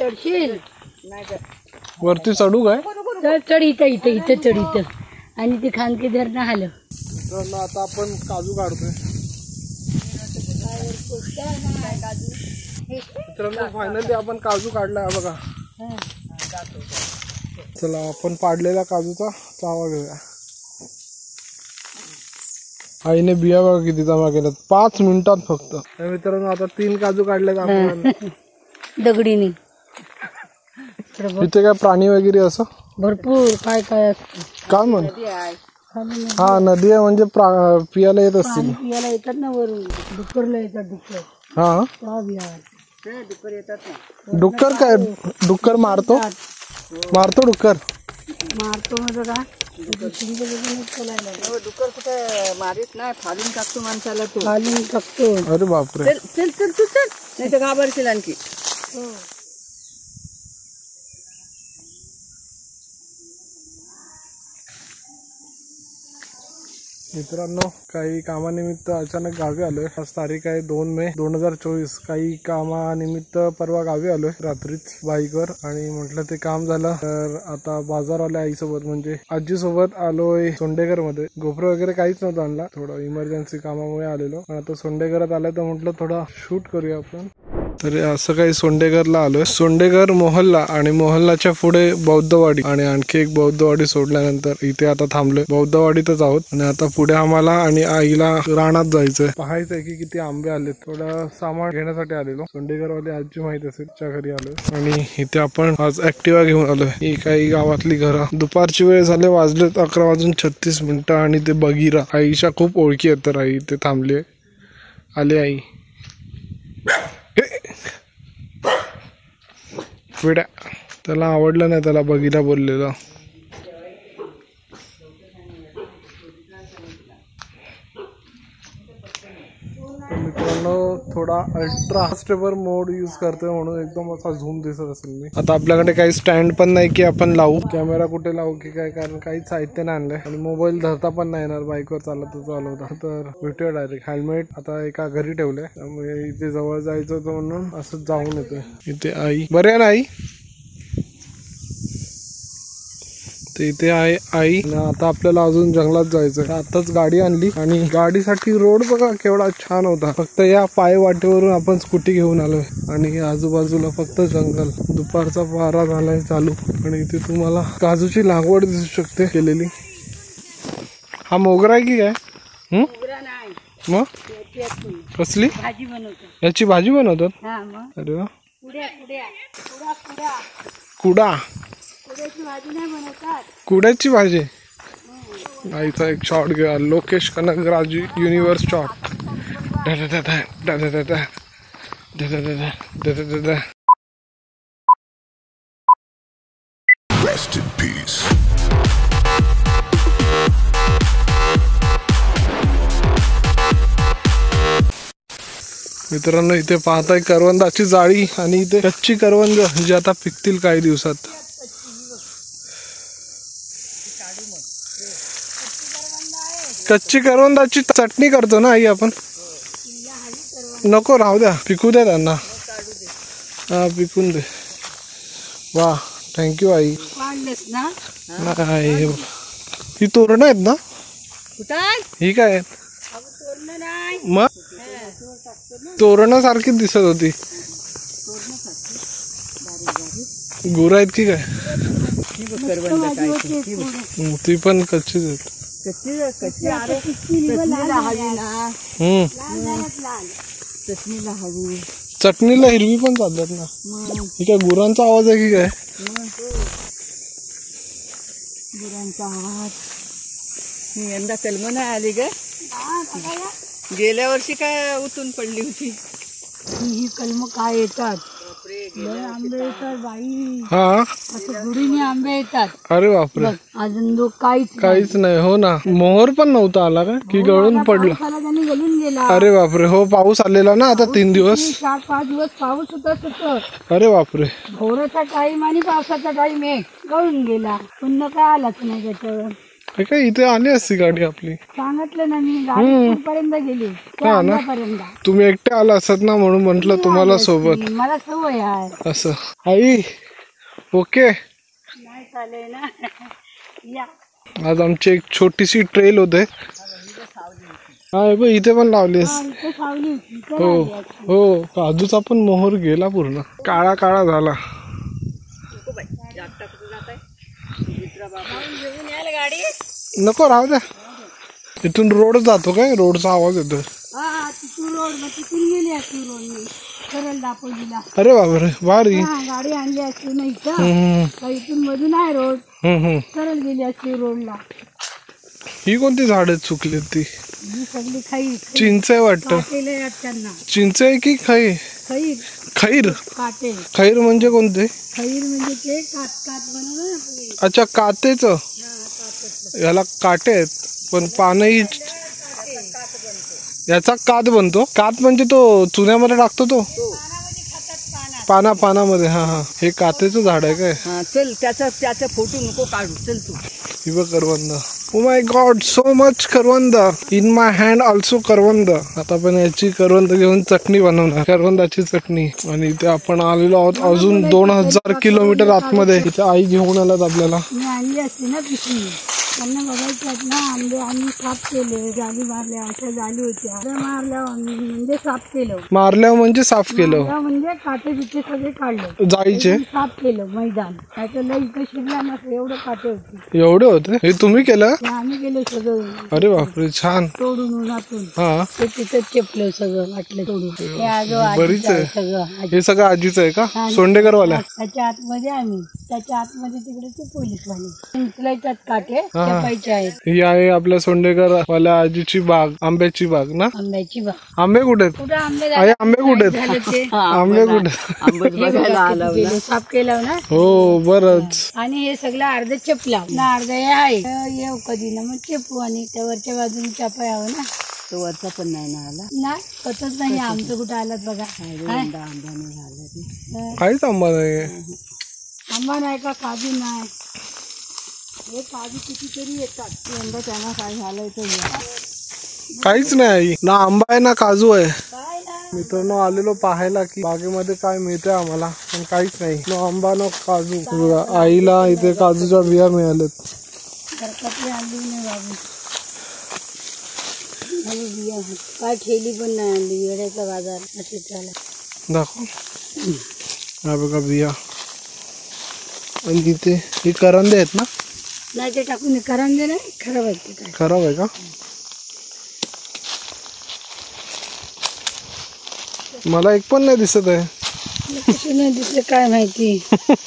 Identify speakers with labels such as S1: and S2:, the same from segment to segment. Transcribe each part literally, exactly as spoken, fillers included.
S1: चढशील
S2: वरती चढू काय?
S1: चढ चढ इथं इथं इथं चढ इथं आणि ते खानकी धरणं आलं.
S2: तर आता आपण काजू काढतोय मित्रांनो. फायनली आपण काजू काढलाय बघा. चला आपण पाडलेल्या काजूचा चावा घेऊया. आईने बिया बघा किती जमा केल्यात पाच मिनिटात फक्त. मित्रांनो आता तीन काजू काढलेत आपण
S1: दगडीने.
S2: इथे काय प्राणी वगैरे असं
S1: भरपूर काय काय असतं.
S2: काय म्हण हा नदी आहे म्हणजे पियाला येत असतील.
S1: पियाला येतात ना वरून. डुक्करला येतात डुक्कर.
S2: हा
S1: डुक्कर येतात ना.
S2: डुक्कर काय डुक्कर मारतो मारतो डुक्कर
S1: मारतो म्हणजे का डुक्कर कुठे मारित नाही. फालून टाकतो माणसाला. तो फालून टाकतो.
S2: अरे बापरे.
S1: चल चल तू चल नाही तर घाबरशील आणखी.
S2: मित्रांनो काही कामानिमित्त अचानक गावी आलोय. आज तारीख आहे दोन मे दोन हजार चोवीस. काही कामानिमित्त परवा गावी आलोय रात्रीच बाईकवर आणि म्हटलं ते काम झालं तर आता बाजार आले आईसोबत म्हणजे आजी सोबत आलोय सोंडेगर मध्ये. गोप्रो वगैरे काहीच नव्हतं आणला. थोडं इमर्जन्सी कामामुळे आलेलो. पण आता सोंडेगरात आलाय तर म्हटलं थोडा शूट करूया आपण. तर असं काही सोंडेगरला आलोय. सोंडेगर मोहल्ला आणि मोहल्लाच्या पुढे बौद्धवाडी आणि आणखी एक बौद्धवाडी सोडल्यानंतर इथे आता थांबलोय. बौद्धवाडीतच आहोत आणि आता पुढे आम्हाला आणि आईला रानात जायचंय. पाहायचंय की किती आंबे आले. थोडं सामान घेण्यासाठी आलेलो. सोंडेगरवाली आजी माहित असेल त्या घरी आलोय आणि इथे आपण आज ऍक्टिवा घेऊन आलोय. ही काही गावातली घरं. दुपारची वेळ झाले वाजलेत अकरा वाजून छत्तीस मिनिटं आणि ते बगीरा आईच्या खूप ओळखी आहेत तर आई इथे थांबली. आले आई विड्या. त्याला आवडलं नाही त्याला बगीरा बोललेलं. मित्रांनो थोडा अल्ट्रा स्टेबल मोड यूज करतोय म्हणून एकदम असा झूम दिसत असेल मी. आता आपल्याकडे काही स्टँड पण नाही की आपण लावू. कॅमेरा कुठे लावू की काय कारण काही साहित्य नाही आणलंय आणि मोबाईल धरता पण नाही येणार बाईकवर चालत चालवता. तर भेटूया डायरेक्ट. हेल्मेट आता एका घरी ठेवलंय त्यामुळे इथे जवळ जायचं होतं म्हणून असं जाऊन येतोय. इथे आई बरे आहे ना आई. ते इथे आहे आई. आता आपल्याला अजून जंगलात जायचं. आताच गाडी आणली आणि गाडीसाठी रोड बघा केवढा छान होता. फक्त या पाय वाटेवरून आपण स्कूटी घेऊन आलोय आणि आजूबाजूला फक्त जंगल. दुपारचा वारा झालाय चालू आणि इथे तुम्हाला काजूची लागवड दिसू शकते केलेली. हा मोगरा आहे की काय? हम्म मग कसली
S1: भाजी बनवतात.
S2: याची भाजी बनवतात. अरे वा. कुडा कुड्याची भाजी. आईचा एक शॉट घ्या. Lokesh Kanagaraj universe shot.
S3: Rest in peace.
S2: मित्रांनो इथे पाहताय करवंदाची जाळी आणि इथे कच्ची करवंद जी आता पिकतील काही दिवसात. कच्ची करवंदाची चटणी करतो ना आई आपण. नको राहू द्या पिकू द्या त्यांना. हा पिकून दे. वा थँक्यू आई. नाही ही तोरणं आहेत ना. ही काय आहेत मग तोरणं सारखी दिसत होती. गुरं आहेत की काय. ती पण कच्चीच आहेत. चटणीला हिरवी पण चालतात ना. ही काय गुरांचा आवाज आहे की काय.
S1: गुरांचा आवाज. यंदा कलम नाही आली ग. गेल्या वर्षी काय उतून पडली होती. ही कलम काय येतात. आंबे येतात बाई.
S2: हा
S1: गुढीने आंबे येतात.
S2: अरे बापरे.
S1: अजून लोक काहीच
S2: काहीच नाही. हो ना मोहर पण नव्हता आला का की गळून पडला.
S1: गळून गेला.
S2: अरे बापरे. हो पाऊस आलेला ना आता तीन दिवस.
S1: चार पाच दिवस पाऊस होता सतत.
S2: अरे बापरे.
S1: भोराचा टाईम आणि पावसाचा टाईम आहे. गळून गेला. पुन्हा काय आलाच नाही त्याच्यावर.
S2: काय इथे आली असती गाडी आपली.
S1: सांगितलं ना मी गाडी पर्यंत गेली
S2: हा ना, तुम्ही एकटे आला असत ना म्हणून म्हंटल तुम्हाला सोबत.
S1: मला सवय आहे
S2: असं. आई ओके,
S1: नाही चालेल ना. या
S2: आज आमची एक छोटीशी ट्रेल होते. हा इथे पण लावलीस. हो हो, काजूचा पण मोहर गेला पूर्ण, काळा काळा झाला. नको राहू द्या, इथून रोड जातो काय, रोडचा आवाज येतो. अरे बापरे, भारी
S1: गाडी आणली असती ना इथं, इथून मधून आहे रोड, सरळ गेली असती रोडला.
S2: ही कोणती झाड चुकली ती?
S1: सगळी खाई
S2: चिंच आहे वाटतं. चिंच आहे की खाई?
S1: खैर.
S2: खैर
S1: काटे.
S2: खैर म्हणजे कोणते?
S1: खैर म्हणजे ते काट काट बनवलं.
S2: अच्छा, कातेच. याला काटे आहेत पण पानही याचा कात बनतो. कात म्हणजे तो चुन्यामध्ये टाकतो तो पाना पानामध्ये. हा हा, हे कातेचं झाड आहे काय?
S1: चल त्याचा त्याचा फोटो नको काढू, चल तू.
S2: ही बघ करवंद. Oh my God, so much karvand in my hand also. करवंद. आता आपण याची करवंद घेऊन चटणी बनवणार, करवंदाची चटणी. आणि इथे आपण आलेलो आहोत अजून दोन हजार किलोमीटर आतमध्ये. इथे आई घेऊन आलात आपल्याला.
S1: मी आणली असते ना पिशवी, त्यांना बघायच्यात ना आंबे आम्ही साफ केले, जाली मारल्या, अशा जाली होत्या, मारल्या म्हणजे साफ केलं.
S2: मारल्या म्हणजे साफ केलं
S1: म्हणजे काटे बिटे सगळे काढले,
S2: जायचे
S1: साफ केलं मैदान. त्याच्याला इथं शिरला नसतं एवढं काटे होते.
S2: एवढे होते? हे तुम्ही केलं?
S1: आम्ही केलं सगळं.
S2: अरे बापरे, छान.
S1: तोडून उन्हातून.
S2: हा,
S1: ते तिथं चेपलं सगळं, वाटलं तोडून.
S2: बरीच आहे
S1: सगळं.
S2: हे सगळं आजीचं आहे का? सोंडेकर वाल्या.
S1: त्याच्या आतमध्ये आम्ही, त्याच्या आतमध्ये तिकडे ते पोलीस वाले उचलायच्यात काटे, चपायचे आहेत.
S2: ही आहे आपल्या सोंडेकर वाल्या आजीची बाग, आंब्याची बाग ना?
S1: आंब्याची बाग.
S2: आंबे कुठे आहेत?
S1: कुठे आंबे
S2: आहे? आंबे कुठे आहेत? आंबे कुठे?
S1: साफ केलं ना.
S2: हो, बरच.
S1: आणि हे सगळं अर्ध चपला ना, अर्ध हे आहे. येऊ कधी ना मग चेपू, आणि त्या वरच्या बाजूने चापा यावं ना. तो वरचा पण नाही ना आला ना, कतच नाही. आमचं कुठं आलात बघा.
S2: काहीच आंबा नाही.
S1: आंबा नाही का, काजू नाही. हे काजू कितीतरी येतात, यंदा त्यांना काय झालंय तर
S2: काहीच नाही. ना आंबा आहे ना काजू आहे. मित्रांनो, आलेलो पाहायला की बागेमध्ये काय मिळते आम्हाला, पण काहीच नाही. नो आंबा नो काजू. बघा, आईला इथे काजूच्या बिया मिळाल्यात.
S1: आणली नाही बाबू, बिया काय ठेली पण नाही आणली. येड्याचा बाजार असे चालला.
S2: दाखव, हा बघा बिया. आणि इथे हे करंदे आहेत ना?
S1: नाही, ते टाकून करंदे नाही, खराब आहे.
S2: खराब आहे का? मला एक पण नाही दिसत आहे.
S1: कशी नाही दिसले काय माहिती.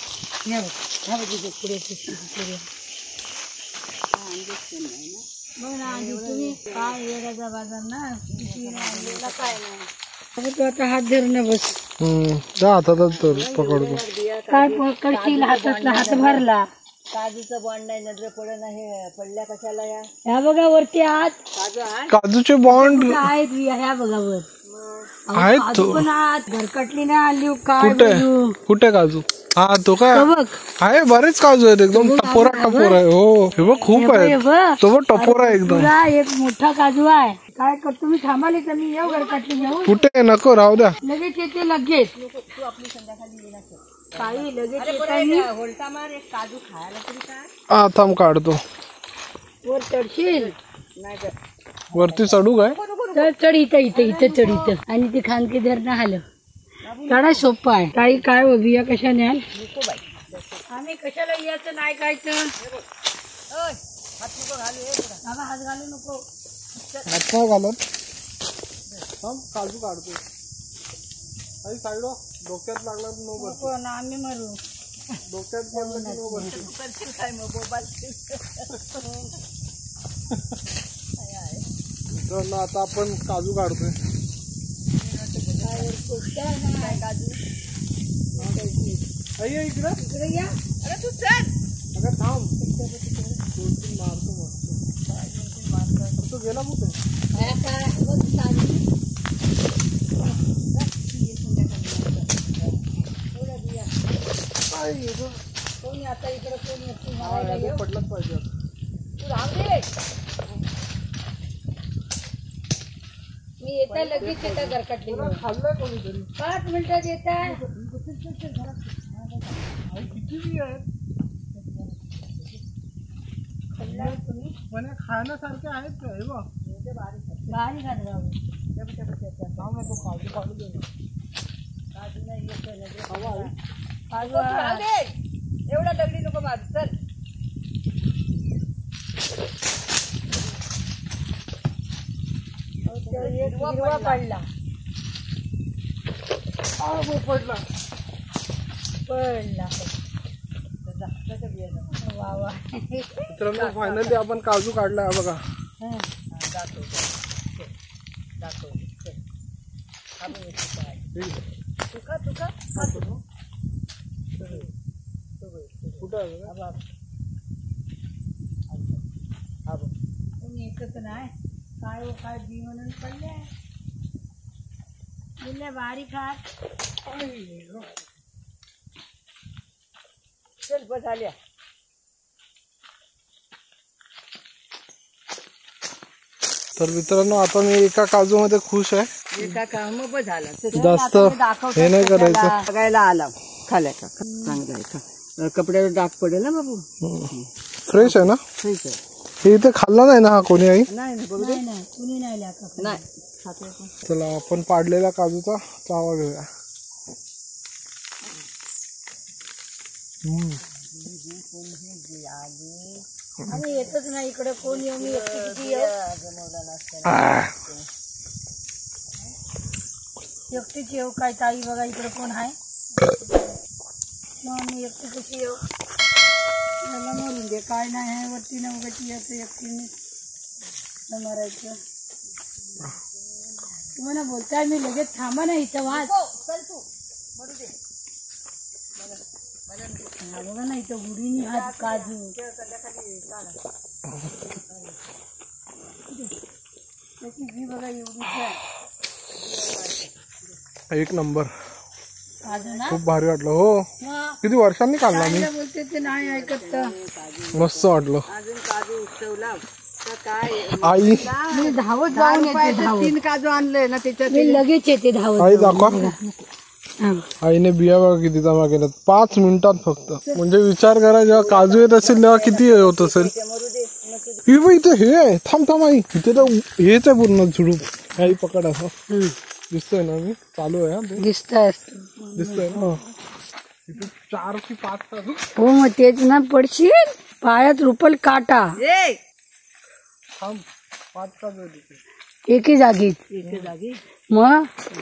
S1: काय येड्याचा बाजार ना, काय नाही. तू आता हात धरून बस.
S2: हम्म, हातात पकडतो.
S1: काय पकडशील? हातातला हात भरला. काजूचं बॉन्ड नाही, नजर पडत नाही. पडल्या कशाला या? ह्या बघा वरती आत काजू आहे.
S2: काजूचे बॉन्ड
S1: आहेत ह्या बघा वर
S2: आहेत.
S1: काजू पण आत घरकटली नाही आली. काय
S2: कुठे कुठे काजू? हा, तो काय
S1: बघ
S2: आहे. बरेच काजू आहेत, एकदम टपोरा टपोर आहे. हो, हे बघ खूप आहे. तो बघ टपोरा आहे एकदम.
S1: एक मोठा काजू आहे. काय करतो मी, थांबाले तर मी येऊ घरकटली घेऊन.
S2: कुठे? नको, राहू द्या.
S1: लगेच येते, लगेच. तू आपली संध्याकाळी काही लगेच होलटा मार. एक काजू खायला तरी काय.
S2: हा, थांब काढतो.
S1: वर चढशील? नाही,
S2: वरती चढू काय?
S1: तर चढ इथं इथं इथं चढ इथं. आणि ती खानकी धरणं आलं. चढा सोपं आहे. काही काय हो, बिया कशा न्याल? आम्ही कशाला यायचं नाही कायचं. हात घालू नको.
S2: हात काय घालत? काजू काढतो. काही साईड डोक्यात लागला नको
S1: ना, आम्ही मरू.
S2: डोक्यात पडलं की नको.
S1: काय मग बोबाल.
S2: आता आपण काजू काढतोय.
S1: काजू
S2: इकडे
S1: इकडे या. अरे तू चल.
S2: अगं थांब, मारतो मस्त. तो गेला कुठे?
S1: आता इकडे कोण
S2: पडलंच पाहिजे.
S1: मी येता लगेच येता घरकाटली
S2: खाल्लंय कोणीतरी
S1: पाच मिनिटात येता
S2: किती आहेत पण खाण्यासारखे आहेत का हे बघ
S1: बारीक हात राहू
S2: तो काजू काढू दे ना
S1: काजू नाही काजू एवढा दगडी नको माझ चल हिरवा पडला
S2: पडला
S1: पडला वा वा
S2: मित्रांनो फायनली आपण काजू काढलाय बघा
S1: तुका तुका तुम्ही एकच नाही काय हो काय बी म्हणून पडले दिले बारीक हात चल बस आल्या
S2: तर मित्रांनो आता मी एका काजू मध्ये खुश आहे
S1: एका काम बस झालं
S2: जास्त हे नाही करायचं
S1: बघायला आला खाल्या का चांगला कपड्यावर डाग पडेल ना बाबू
S2: फ्रेश आहे ना
S1: फ्रेश आहे
S2: हे इथे खाल्ला नाही ना हा कोणी आई
S1: नाही नाही कुणी नाही नाही
S2: चला आपण पाडलेला काजूचा चावा घेऊया
S1: आम्ही येतच नाही इकडे कोण येऊ मी एकटी किती येऊ एकटीच येऊ काय ताई बघा इकडे कोण आहे मग मी एकटी कशी येऊ मला मरून दे काय नाही आहे वरती ना उगाची याचं एकटीने मारायचं तुम्हाला बोलताय मी लगेच थांबा ना इथं वाच चल तू मरू दे बघा ना इथं गुढीनी हात काजू त्याची जी बघा एवढीच
S2: एक नंबर
S1: काजू ना
S2: खूप भारी वाटलं हो किती वर्षांनी काढला मी
S1: बोलते ते नाही ऐकत
S2: मस्त वाटलं
S1: अजून काजू उत्सवला काय
S2: आई
S1: मी धावत जाऊन येते तीन काजू आणले ना त्याच्यात मी लगेच येते धावत
S2: आई दाखवा आईने बिया बघा किती जमा केल्यात पाच मिनिटात फक्त म्हणजे विचार करा जेव्हा काजू येत असेल तेव्हा किती होत असेल इथे हे आहे थांब थांब आई इथे तर हेच आहे पूर्ण झुडूप आई पकड असं दिसतोय ना मी चालू आहे
S1: दिसतंय
S2: दिसतोय ना इथे चार की पाच काजू
S1: हो मग तेच ना पडशील पायात रुपल काटा
S2: थांब पाच काजू आहे तिथे
S1: एके जागी एके जागी मग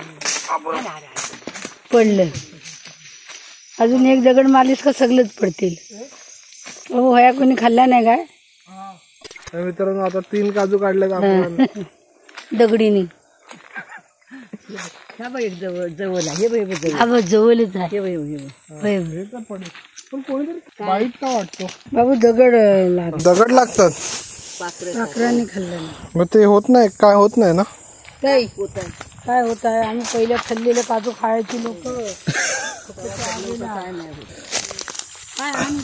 S1: पडलं अजून एक दगड मारलीस का सगळंच पडतील हो ह्या कोणी खाल्ला नाही काय
S2: मित्रांनो आता तीन काजू काढले
S1: दगडीने जवळ जवळ आहे जवळच आहे
S2: वाईट का वाटतो
S1: बाबू दगड लाग
S2: दगड लागतात
S1: पाखरांनी खाल्लं
S2: मग ते होत नाही काय होत नाही ना
S1: काय काय होत आहे आम्ही पहिल्या खाल्लेले काजू खायची लोक काय आम्ही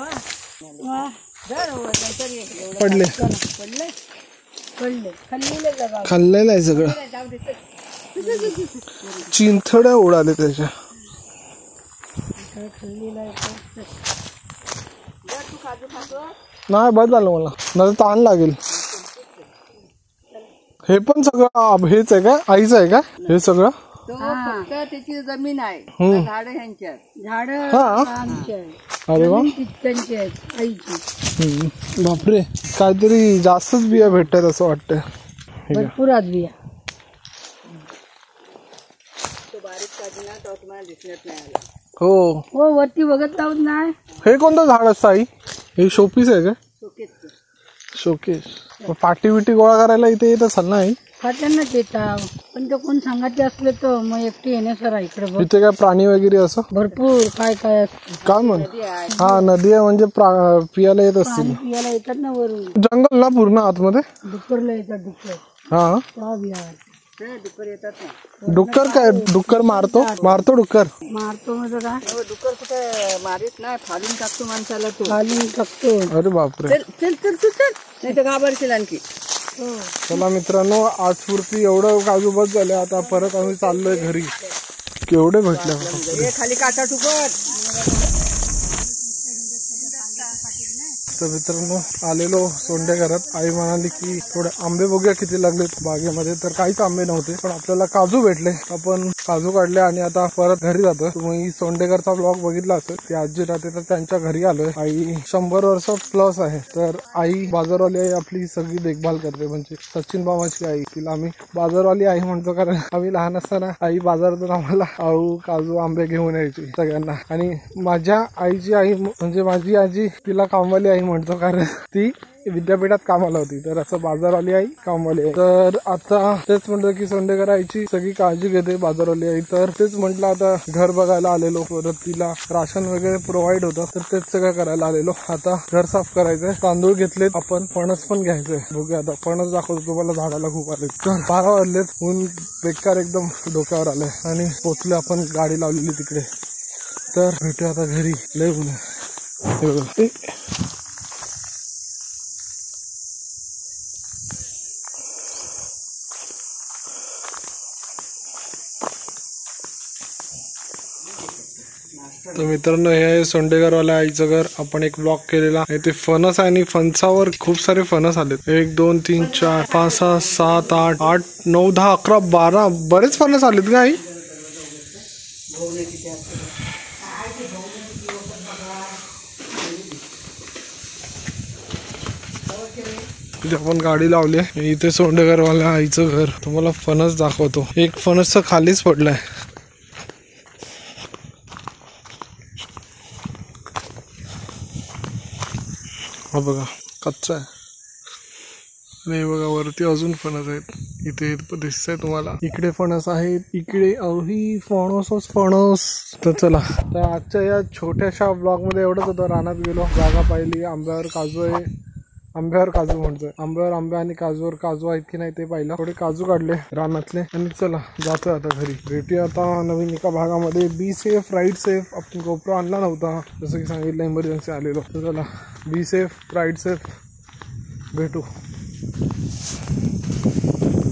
S2: पडले
S1: पडले पडले खाल्लेले जगा
S2: खाल्लेलं आहे सगळं चिंथड्या उडाले त्याच्या नाही बस झालं मला नाही ताण लागेल हे पण सगळं हेच आहे का आईच आहे का हे सगळं
S1: फक्त त्याची जमीन आहे झाड ह्यांच्यात झाड आमच्या
S2: अरे वा
S1: त्यांची आहेत आईची
S2: बापरे काहीतरी जास्तच बिया भेटतात असं वाटतं
S1: भरपूर आज बिया बारीक काजू ना तो तुम्हाला दिसत नाही आला
S2: हो
S1: हो वरती बघत लावत नाही
S2: हे कोणतं झाड असतं आई हे शोपीस आहे का
S1: शोकेस
S2: शोकेस पाटी बिटी गोळा करायला इथे येत असाल ना आई
S1: फाट्यांनाच येतात पण ते कोण सांगायचे असले तर मग एकटी येण्यासर इकडे
S2: इथे काय प्राणी वगैरे असं
S1: भरपूर काय काय असतं
S2: काय म्हण हा नदी आहे म्हणजे पियाला येत असतील
S1: पियाला येतात ना वरून
S2: जंगल ना पूर्ण आतमध्ये
S1: डुक्करला येतात डुक्कर
S2: हा
S1: त्या बिया ते डुक्कर येतात ना.
S2: डुक्कर काय डुक्कर मारतो मारतो डुक्कर
S1: मारतो म्हणजे काय डुक्कर कुठे मारित नाही, फाडून टाकतो माणसाला. तो फाडून टाकतो.
S2: अरे बापरे.
S1: चल चल चल तू चल, नाही तर घाबरशील आणखी.
S2: चला मित्रांनो, आज पुरती एवढं काजू बस झाले. आता परत आम्ही चाललोय घरी. केवढे भेटले
S1: खाली काटा टुकट.
S2: तर मित्रांनो आलेलो सोंडे घरात. आई म्हणाली की थोडे आंबे बघूया किती लागलेत बागेमध्ये. तर काहीच आंबे नव्हते, पण आपल्याला काजू भेटले. आपण काजू काढले आणि आता परत घरी जातो. तुम्ही सोंडेकरचा ब्लॉग बघितला असेल. ती आजी राहते तर त्यांच्या घरी आलोय. आई शंभर वर्ष प्लस आहे. तर आई बाजारवाली आई आपली सगळी देखभाल करते. म्हणजे सचिन बाबाची आई. तिला आम्ही बाजारवाली आई म्हणतो, कारण आम्ही लहान असताना आई बाजारातून आम्हाला आळू काजू आंबे घेऊन यायची सगळ्यांना. आणि माझ्या आईची आई म्हणजे माझी आजी तिला कामवाली आई म्हणतो, कारण ती विद्यापीठात कामाला होती. तर असं बाजारवाली आई कामवाली आई. तर आता तेच म्हटलं की सोंडेकर आईची सगळी काळजी घेते बाजारवाली आई. तर तेच म्हटलं आता घर बघायला आलेलो. परत तिला राशन वगैरे प्रोव्हाइड होतं, तर तेच सगळं करायला आलेलो. आता घर साफ करायचंय. तांदूळ घेतलेत आपण. फणस पण घ्यायचंय. बघूया आता फणस दाखवतो तुम्हाला. झाडाला खूप आले. तर बारा वाजलेत. ऊन बेकार एकदम डोक्यावर आलंय आणि पोचले आपण. गाडी लावलेली तिकडे. तर भेटूया आता घरी. लय ऊन आहे. तर मित्रांनो, हे आहे सोंडेकरवाल्या आईचं घर. आपण एक ब्लॉग केलेला. ते फणस आहे आणि फणसावर खूप सारे फणस आलेत. एक दोन तीन चार पाच सहा सात आठ आठ नऊ दहा अकरा बारा बरेच फणस आलेत का आई? इथे आपण गाडी लावली आहे. इथे सोंडेकरवाल्या आईचं घर. तुम्हाला फणस दाखवतो. एक फणस तर खालीच पडलाय. हा बघा कच्चा आहे. आणि बघा वरती अजून फणस आहेत. इथे दिसतंय तुम्हाला. इकडे फणस आहेत. इकडे अही फणसच फणस. तर चला, तर आजच्या या छोट्याशा ब्लॉग मध्ये एवढंच होतं. रानात गेलो, जागा पाहिली. आंब्यावर काजू आहे. आंब्यावर काजू म्हणतोय. आंब्यावर आंबे आणि काजूवर काजू आहेत की नाही ते पाहिलं. थोडे काजू काढले रानातले. आणि चला जातोय आता घरी. भेटूया आता नवीन एका भागामध्ये. Be safe, ride safe. आपण गोप्रो आणला नव्हता जसं की सांगितलं, इमर्जन्सी आलेलो. तर चला, बी सेफ, राईड सेफ. भेटू.